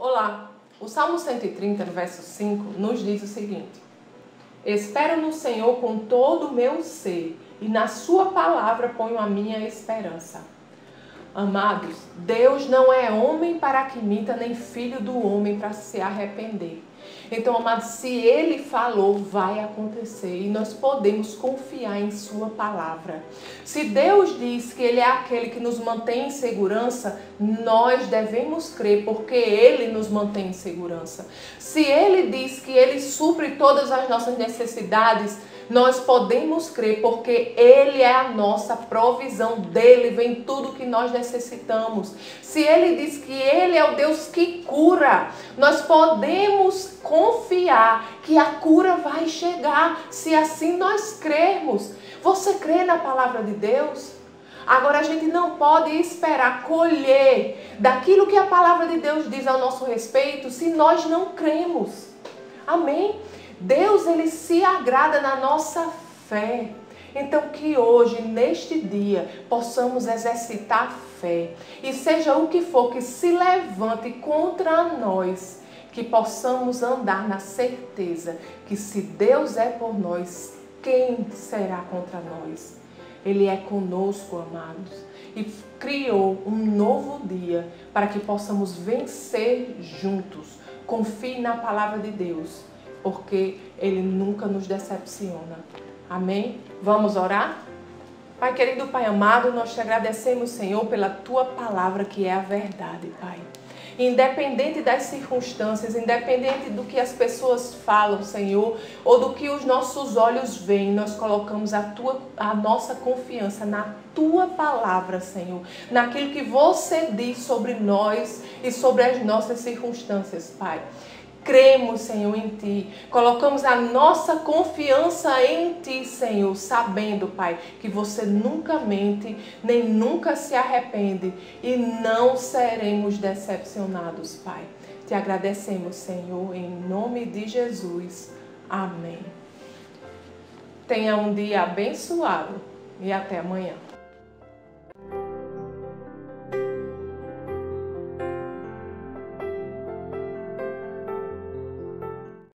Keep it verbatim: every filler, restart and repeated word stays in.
Olá, o Salmo cento e trinta, no verso cinco, nos diz o seguinte: espero no Senhor com todo o meu ser, e na sua palavra ponho a minha esperança. Amados, Deus não é homem para que minta, nem filho do homem para se arrepender. Então, amados, se Ele falou, vai acontecer. E nós podemos confiar em sua palavra. Se Deus diz que Ele é aquele que nos mantém em segurança, nós devemos crer, porque Ele nos mantém em segurança. Se Ele diz que Ele supre todas as nossas necessidades, nós podemos crer, porque Ele é a nossa provisão, dele vem tudo que nós necessitamos. Se Ele diz que Ele é o Deus que cura, nós podemos confiar que a cura vai chegar, se assim nós crermos. Você crê na palavra de Deus? Agora a gente não pode esperar colher daquilo que a palavra de Deus diz ao nosso respeito se nós não cremos. Amém? Deus, Ele se agrada na nossa fé. Então que hoje, neste dia, possamos exercitar a fé. E seja o que for que se levante contra nós, que possamos andar na certeza que se Deus é por nós, quem será contra nós? Ele é conosco, amados. E criou um novo dia para que possamos vencer juntos. Confie na palavra de Deus, porque Ele nunca nos decepciona. Amém? Vamos orar? Pai querido, Pai amado, nós te agradecemos, Senhor, pela Tua palavra que é a verdade, Pai. Independente das circunstâncias, independente do que as pessoas falam, Senhor, ou do que os nossos olhos veem, nós colocamos a, tua, a nossa confiança na Tua palavra, Senhor. Naquilo que você diz sobre nós e sobre as nossas circunstâncias, Pai. Cremos, Senhor, em Ti. Colocamos a nossa confiança em Ti, Senhor, sabendo, Pai, que você nunca mente, nem nunca se arrepende e não seremos decepcionados, Pai. Te agradecemos, Senhor, em nome de Jesus. Amém. Tenha um dia abençoado e até amanhã.